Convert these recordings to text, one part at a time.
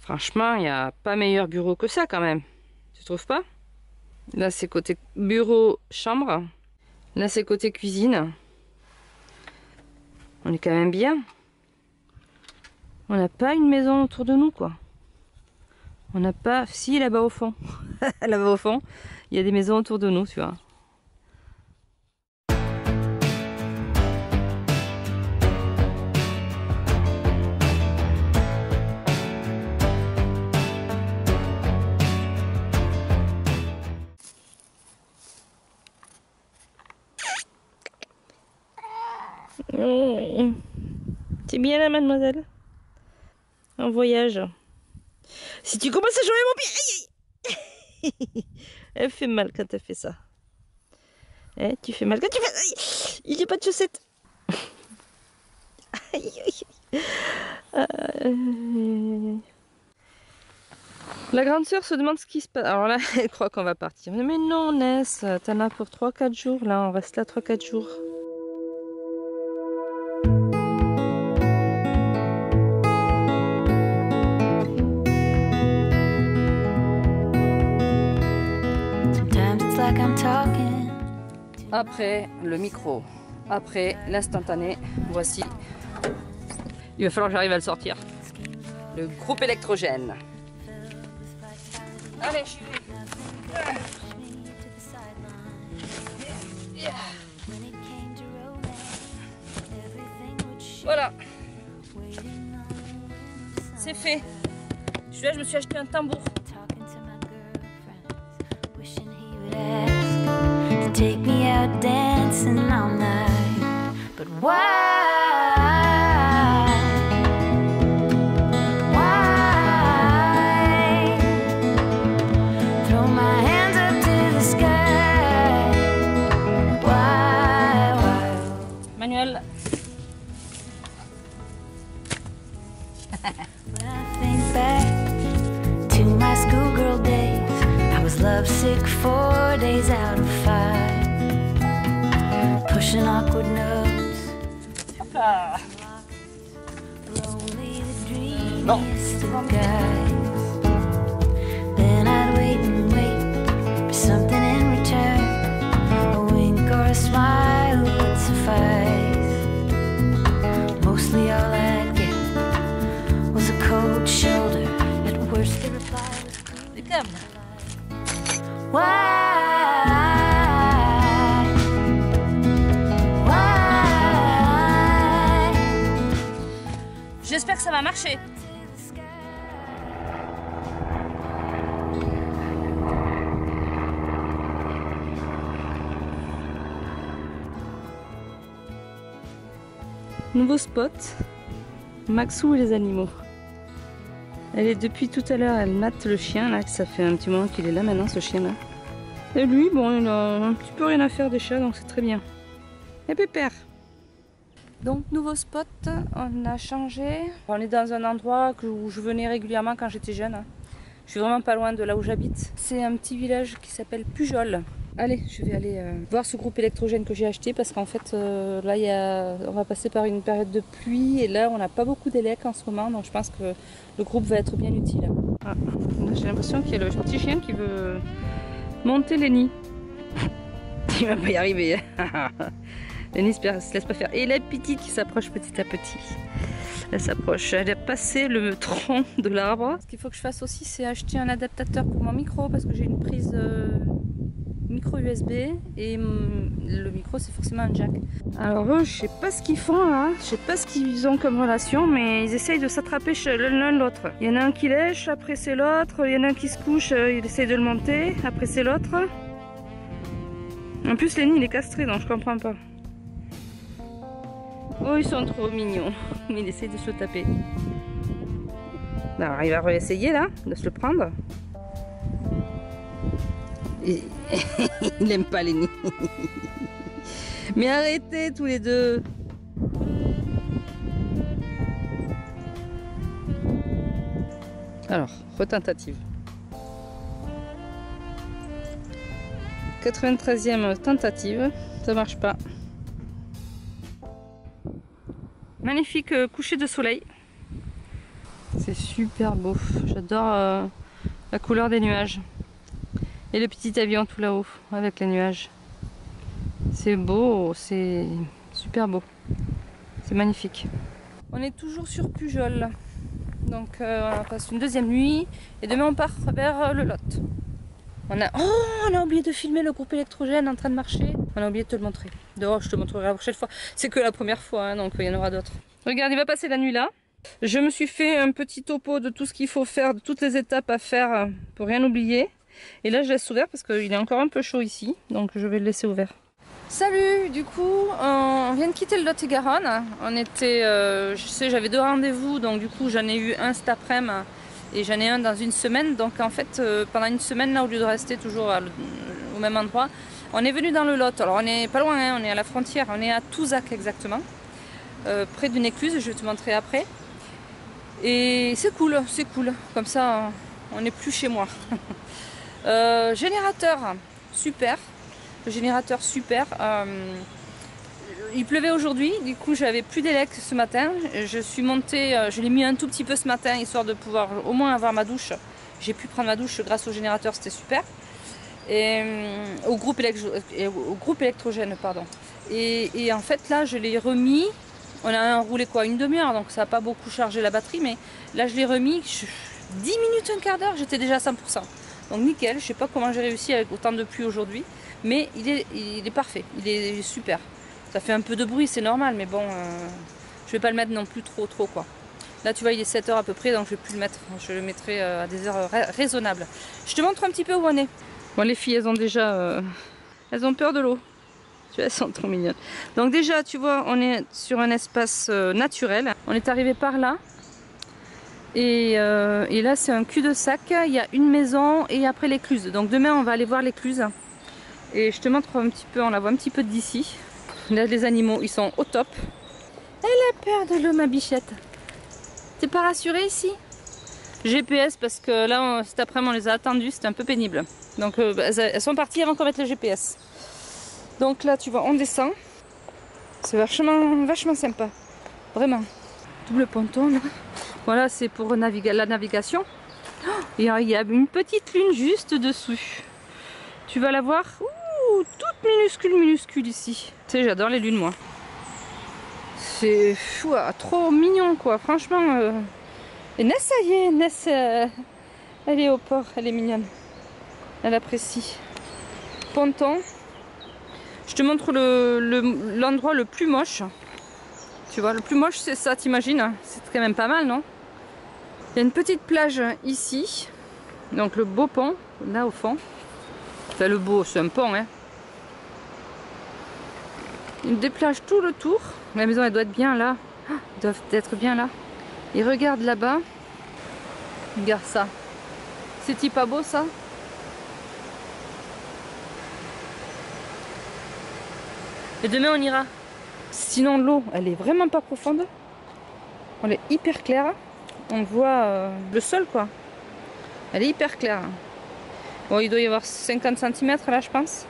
Franchement, il n'y a pas meilleur bureau que ça quand même. Tu trouves pas? Là, c'est côté bureau, chambre. Là, c'est côté cuisine. On est quand même bien. On n'a pas une maison autour de nous, quoi. On n'a pas... Si, là-bas au fond. Là-bas au fond, il y a des maisons autour de nous, tu vois. C'est bien là, mademoiselle? En voyage. Si tu commences à jouer mon pied, aïe, aïe. Elle fait mal quand elle fait ça. Eh, tu fais mal quand tu fais... Aïe, il n'y a pas de chaussettes. Aïe, aïe. La grande sœur se demande ce qui se passe. Alors là, elle croit qu'on va partir. Mais non, Ness, t'en as pour 3-4 jours. Là, on reste là 3-4 jours. Après le micro, après l'instantané, voici. Il va falloir que j'arrive à le sortir. Le groupe électrogène. Allez, j'y vais. Voilà. C'est fait. Je me suis acheté un tambour. Take me out dancing all night, but why? Throw my hands up to the sky. Why? Manuel. When I think back to my schoolgirl days, I was lovesick 4 days out of 5. Pushing awkward notes. Lonely the dreamiest of guys. Then I'd wait and wait for something in return. A wink or a smile would suffice. Mostly all I'd get was a cold shoulder. At worst the reply was cool. Why? J'espère que ça va marcher. Nouveau spot, Maxou et les animaux. Elle est depuis tout à l'heure, elle mate le chien là, ça fait un petit moment qu'il est là maintenant, ce chien là. Et lui, bon, il a un petit peu rien à faire des chats, donc c'est très bien. Et pépère. Donc nouveau spot, on a changé. On est dans un endroit où je venais régulièrement quand j'étais jeune. Je suis vraiment pas loin de là où j'habite. C'est un petit village qui s'appelle Pujol. Allez, je vais aller voir ce groupe électrogène que j'ai acheté parce qu'en fait là on va passer par une période de pluie et là on n'a pas beaucoup d'élec en ce moment, donc je pense que le groupe va être bien utile. Ah, j'ai l'impression qu'il y a le petit chien qui veut monter Lenny. Il va pas y arriver. Lenny se laisse pas faire. Et la petite qui s'approche petit à petit. Elle s'approche. Elle a passé le tronc de l'arbre. Ce qu'il faut que je fasse aussi, c'est acheter un adaptateur pour mon micro parce que j'ai une prise micro USB et le micro c'est forcément un jack. Alors eux, je sais pas ce qu'ils font là. Je sais pas ce qu'ils ont comme relation, mais ils essayent de s'attraper l'un l'autre. Il y en a un qui lèche, après c'est l'autre. Il y en a un qui se couche, il essaye de le monter, après c'est l'autre. En plus Lenny il est castré donc je comprends pas. Oh, ils sont trop mignons. Il essaie de se le taper. Alors, il va réessayer là, de se le prendre. Et... il n'aime pas les nids. Mais arrêtez tous les deux. Alors, retentative. 93e tentative, ça marche pas. Magnifique coucher de soleil. C'est super beau. J'adore la couleur des nuages. Et le petit avion tout là-haut avec les nuages. C'est beau, c'est super beau. C'est magnifique. On est toujours sur Pujol. Donc on passe une deuxième nuit et demain on part vers le Lot. On a oublié de filmer le groupe électrogène en train de marcher. On a oublié de te le montrer. Dehors, je te montrerai la prochaine fois. C'est que la première fois, hein, donc il y en aura d'autres. Regarde, il va passer la nuit là. Je me suis fait un petit topo de tout ce qu'il faut faire, de toutes les étapes à faire pour rien oublier. Et là, je laisse ouvert parce qu'il est encore un peu chaud ici. Donc je vais le laisser ouvert. Salut, du coup, on vient de quitter le Lot-et-Garonne. On était, je sais, j'avais 2 rendez-vous, donc du coup j'en ai eu un cet après-midi. Et j'en ai un dans une semaine, donc en fait pendant une semaine là, au lieu de rester toujours au même endroit, on est venu dans le Lot. Alors on est pas loin, hein, on est à la frontière, on est à Touzac exactement, près d'une écluse, je vais te montrer après. Et c'est cool, comme ça on n'est plus chez moi. Générateur, super, le générateur super. Il pleuvait aujourd'hui, du coup j'avais plus d'élec ce matin. Je suis montée, je l'ai mis un tout petit peu ce matin histoire de pouvoir au moins avoir ma douche. J'ai pu prendre ma douche grâce au générateur, c'était super. Et au groupe électrogène, pardon. Et en fait là je l'ai remis, on a roulé quoi, une demi-heure, donc ça n'a pas beaucoup chargé la batterie, mais là je l'ai remis, 10 minutes, un quart d'heure, j'étais déjà à 100%. Donc nickel, je sais pas comment j'ai réussi avec autant de pluie aujourd'hui, mais il est parfait, il est super. Ça fait un peu de bruit, c'est normal, mais bon, je vais pas le mettre non plus trop quoi. Là, tu vois, il est 7 h à peu près, donc je vais plus le mettre. Je le mettrai à des heures raisonnables. Je te montre un petit peu où on est. Bon, les filles, elles ont déjà... elles ont peur de l'eau. Tu vois, elles sont trop mignonnes. Donc déjà, tu vois, on est sur un espace naturel. On est arrivé par là. Et là, c'est un cul-de-sac. Il y a une maison et après l'écluse. Donc demain, on va aller voir l'écluse. Et je te montre un petit peu, on la voit un petit peu d'ici. Là, les animaux, ils sont au top. Elle a peur de l'eau, ma bichette. T'es pas rassurée ici? GPS, parce que là, cet après-midi, on les a attendus, c'était un peu pénible. Donc, elles sont parties avant qu'on mette le GPS. Donc là, tu vois, on descend. C'est vachement sympa. Vraiment. Double ponton, là. Voilà, c'est pour la navigation. Et il y a une petite lune juste dessous. Tu vas la voir. Ouh, toute minuscule ici. Tu sais, j'adore les lunes, moi. C'est trop mignon, quoi. Franchement. Et Ness, ça y est, Ness, elle est au port, elle est mignonne. Elle apprécie. Ponton. Je te montre l'endroit le plus moche. Tu vois, le plus moche, c'est ça, t'imagines? C'est quand même pas mal, non? Il y a une petite plage ici. Donc le beau pont, là au fond. Enfin, le beau, c'est un pont, hein. Des plages tout le tour. La maison, elle doit être bien là. Elle doit être bien là. Et regarde là-bas. Regarde ça. C'est-il pas beau, ça? Et demain, on ira. Sinon, l'eau, elle est vraiment pas profonde. Elle est hyper claire. On voit le sol, quoi. Elle est hyper claire. Bon, il doit y avoir 50 cm là, je pense.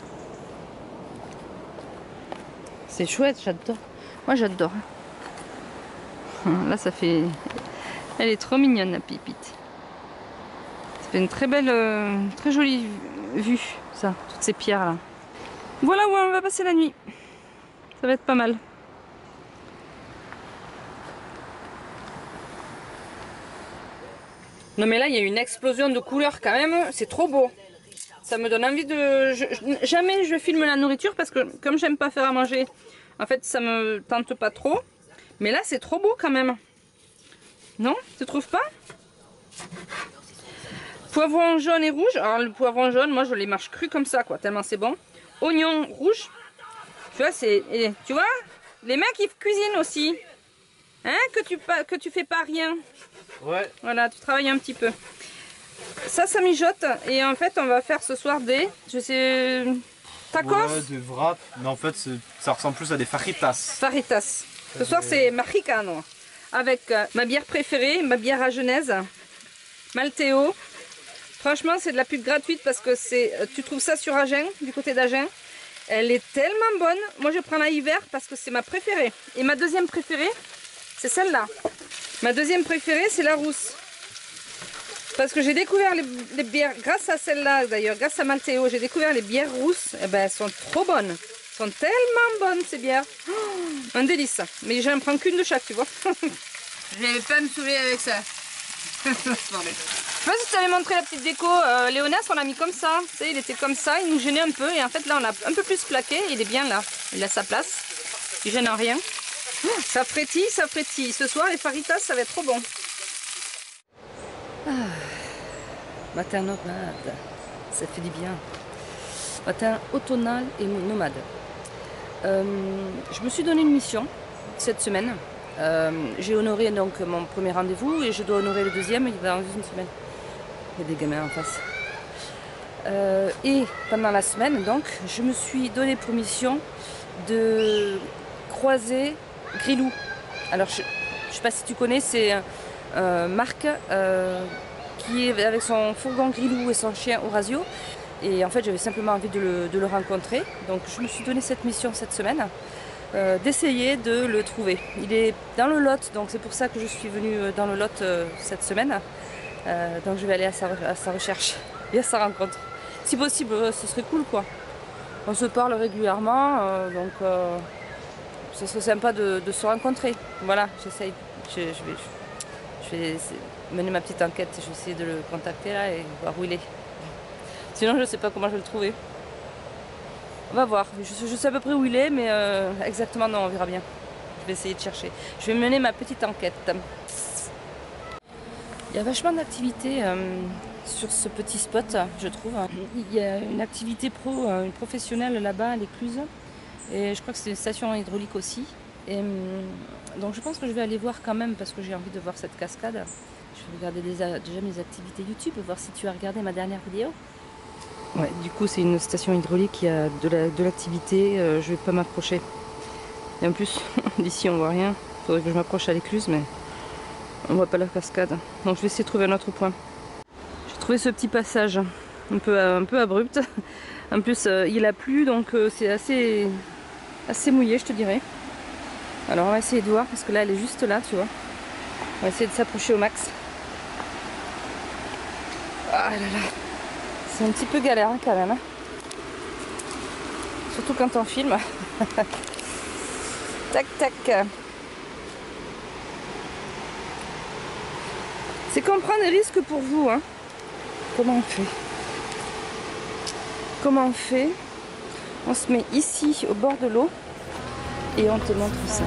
C'est chouette, j'adore. Moi, j'adore. Là, ça fait... Elle est trop mignonne, la pipite. Ça fait une très belle, très jolie vue, ça, toutes ces pierres là. Voilà où on va passer la nuit. Ça va être pas mal. Non mais là, il y a une explosion de couleurs quand même. C'est trop beau. Ça me donne envie de... Jamais je filme la nourriture parce que comme j'aime pas faire à manger, en fait, ça me tente pas trop. Mais là, c'est trop beau quand même. Non? Tu trouves pas? Poivron jaune et rouge. Alors le poivron jaune, moi je les mâche cru comme ça, quoi, tellement c'est bon. Oignon rouge. Tu vois, tu vois, les mecs ils cuisinent aussi. Hein, que tu fais pas rien. Ouais. Voilà, tu travailles un petit peu. Ça mijote. Et en fait, on va faire ce soir des... Je sais... Tacos. Ouais, des wraps. Mais en fait, ça ressemble plus à des fajitas. Fajitas. Ce soir, c'est mexicano. Avec ma bière préférée, ma bière à Genèse. Malteo. Franchement, c'est de la pub gratuite parce que tu trouves ça sur Agen, du côté d'Agen. Elle est tellement bonne. Moi, je prends la hiver parce que c'est ma préférée. Et ma deuxième préférée, c'est celle-là. Ma deuxième préférée, c'est la rousse. Parce que j'ai découvert les bières, grâce à celle-là d'ailleurs, grâce à Malteo, j'ai découvert les bières rousses. Et ben, elles sont trop bonnes. Elles sont tellement bonnes ces bières. Oh, un délice. Mais j'en prends qu'une de chaque, tu vois. Je vais pas me saouler avec ça. Je sais pas si tu avais montré la petite déco. Léonas, on l'a mis comme ça. Tu sais, il était comme ça, il nous gênait un peu. Et en fait, là, on l'a un peu plus plaqué. Il est bien là. Il a sa place. Il gêne en rien. Oh, ça frétille, ça frétille. Ce soir, les faritas, ça va être trop bon. Ah, matin nomade, ça fait du bien. Matin automnal et nomade. Je me suis donné une mission cette semaine. J'ai honoré donc mon premier rendez-vous et je dois honorer le deuxième dans une semaine. Il y a des gamins en face. Et pendant la semaine, donc, je me suis donné pour mission de croiser Grilou. Alors, je ne sais pas si tu connais, c'est Marc qui est avec son fourgon Grilou et son chien Horatio. Et en fait, j'avais simplement envie de le rencontrer. Donc, je me suis donné cette mission cette semaine. D'essayer de le trouver. Il est dans le Lot, donc c'est pour ça que je suis venue dans le Lot cette semaine. Donc je vais aller à sa recherche et à sa rencontre. Si possible, ce serait cool quoi. On se parle régulièrement, donc ce serait sympa de se rencontrer. Voilà, j'essaye. Je vais mener ma petite enquête, je vais essayer de le contacter là et voir où il est. Sinon je ne sais pas comment je vais le trouver. On va voir, je sais à peu près où il est, mais exactement non, on verra bien. Je vais essayer de chercher. Je vais mener ma petite enquête. Il y a vachement d'activités sur ce petit spot, je trouve. Il y a une activité une professionnelle là-bas à l'Écluse. Et je crois que c'est une station hydraulique aussi. Et, donc je pense que je vais aller voir quand même parce que j'ai envie de voir cette cascade. Je vais regarder déjà mes activités YouTube, voir si tu as regardé ma dernière vidéo. Ouais, du coup c'est une station hydraulique, il y a de l'activité, je vais pas m'approcher. Et en plus, d'ici on voit rien, il faudrait que je m'approche à l'Écluse, mais on voit pas la cascade. Donc je vais essayer de trouver un autre point. J'ai trouvé ce petit passage un peu abrupt. En plus il a plu, donc c'est assez mouillé je te dirais. Alors on va essayer de voir, parce que là elle est juste là, tu vois. On va essayer de s'approcher au max. Ah là là. C'est un petit peu galère hein, quand même. Hein. Surtout quand on filme. Tac tac. C'est qu'on prend des risques pour vous. Hein. Comment on fait? Comment on fait? On se met ici au bord de l'eau et on te montre ça.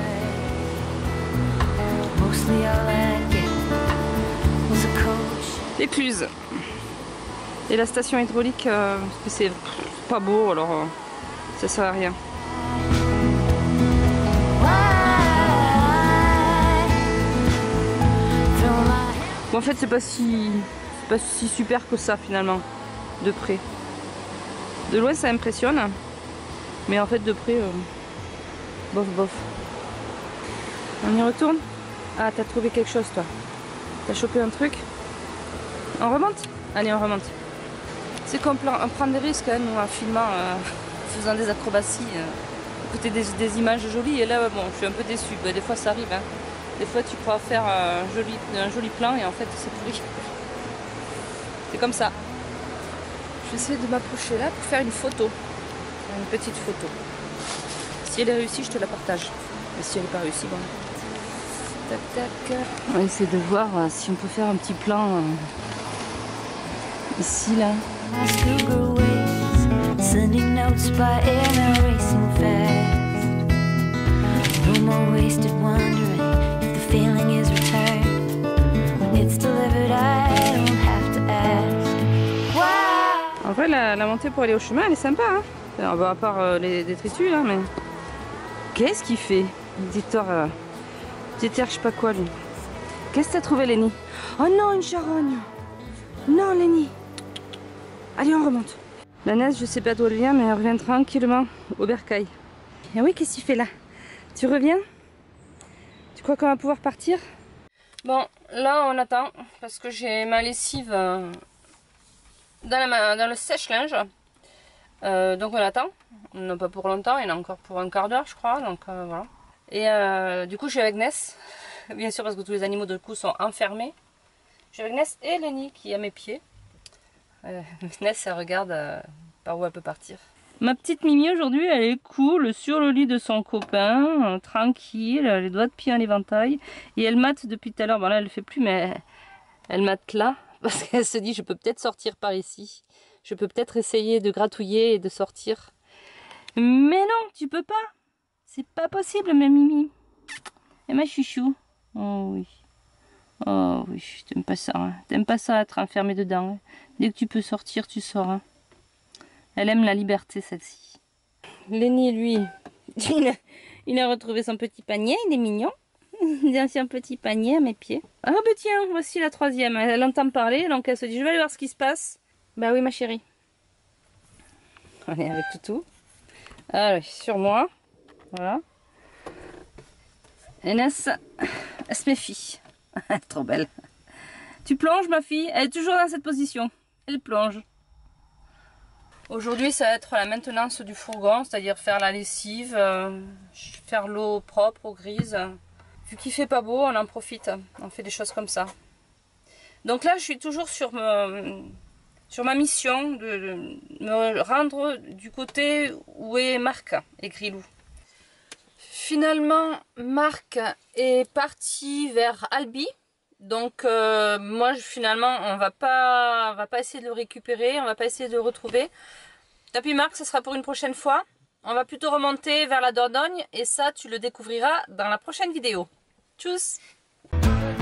L'Écluse. Et la station hydraulique, c'est pas beau, alors ça sert à rien. Bon, en fait, c'est pas si super que ça finalement, de près. De loin, ça impressionne, mais en fait, de près, bof bof. On y retourne? Ah, t'as trouvé quelque chose, toi? T'as chopé un truc? On remonte? Allez, on remonte. C'est qu'on prend des risques hein, nous, en filmant, faisant des acrobaties, écouter des images jolies. Et là, bon, je suis un peu déçue. Bah, des fois, ça arrive. Hein. Des fois, tu crois faire un joli plan et en fait, c'est pourri. C'est comme ça. Je vais essayer de m'approcher là pour faire une photo. Une petite photo. Si elle est réussie, je te la partage. Et si elle n'est pas réussie, bon. Tac, tac. On va essayer de voir si on peut faire un petit plan ici, là. Sending notes by air, racing fast. No more wasted wondering if the feeling is returned. When it's delivered, I don't have to ask. Why? En vrai, la montée pour aller au chemin, elle est sympa. Hein, à part les détritus, là, mais. Qu'est-ce qu'il fait? Dicteur, je sais pas quoi, lui. Qu'est-ce que t'as trouvé, Lenny? Oh non, une charogne! Non, Lenny! Allez, on remonte. La neige, je sais pas d'où elle vient, mais elle revient tranquillement au bercail. Et oui, qu'est-ce que tu fais là? Tu reviens? Tu crois qu'on va pouvoir partir? Bon, là on attend parce que j'ai ma lessive dans le sèche-linge. Donc on attend. Non pas pour longtemps, il y en a encore pour un quart d'heure je crois. Donc voilà. Et du coup je suis avec Ness. bien sûr parce que tous les animaux de coup sont enfermés. Je suis avec Ness et Lenny qui est à mes pieds. Ness elle regarde par où elle peut partir. Ma petite Mimi aujourd'hui elle est cool sur le lit de son copain, tranquille, les doigts de pied en éventail. Et elle mate depuis tout à l'heure, bon là elle le fait plus mais elle mate là. Parce qu'elle se dit je peux peut-être sortir par ici. Je peux peut-être essayer de gratouiller et de sortir. Mais non, tu peux pas. C'est pas possible, ma Mimi. Et ma chouchou. Oh oui. Oh oui, t'aimes pas ça. Hein. T'aimes pas ça être enfermé dedans. Hein. Dès que tu peux sortir, tu sors. Hein. Elle aime la liberté, celle-ci. Lenny, lui, il a retrouvé son petit panier. Il est mignon. Il a un petit panier à mes pieds. Ah bah tiens, voici la troisième. Elle entend parler, donc elle se dit, je vais aller voir ce qui se passe. Bah oui, ma chérie. On est avec Toutou. Ah oui, sur moi. Voilà. Et Ness, elle se méfie. Trop belle. Tu plonges, ma fille? Elle est toujours dans cette position. Elle plonge. Aujourd'hui, ça va être la maintenance du fourgon, c'est-à-dire faire la lessive, faire l'eau propre, eau grise. Vu qu'il fait pas beau, on en profite. On fait des choses comme ça. Donc là, je suis toujours sur ma mission de me rendre du côté où est Marc et Grilou. Finalement, Marc est parti vers Albi. Donc moi, finalement, on va pas essayer de le récupérer, on va pas essayer de le retrouver. Tapis Marc, ce sera pour une prochaine fois. On va plutôt remonter vers la Dordogne et ça, tu le découvriras dans la prochaine vidéo. Tchuss!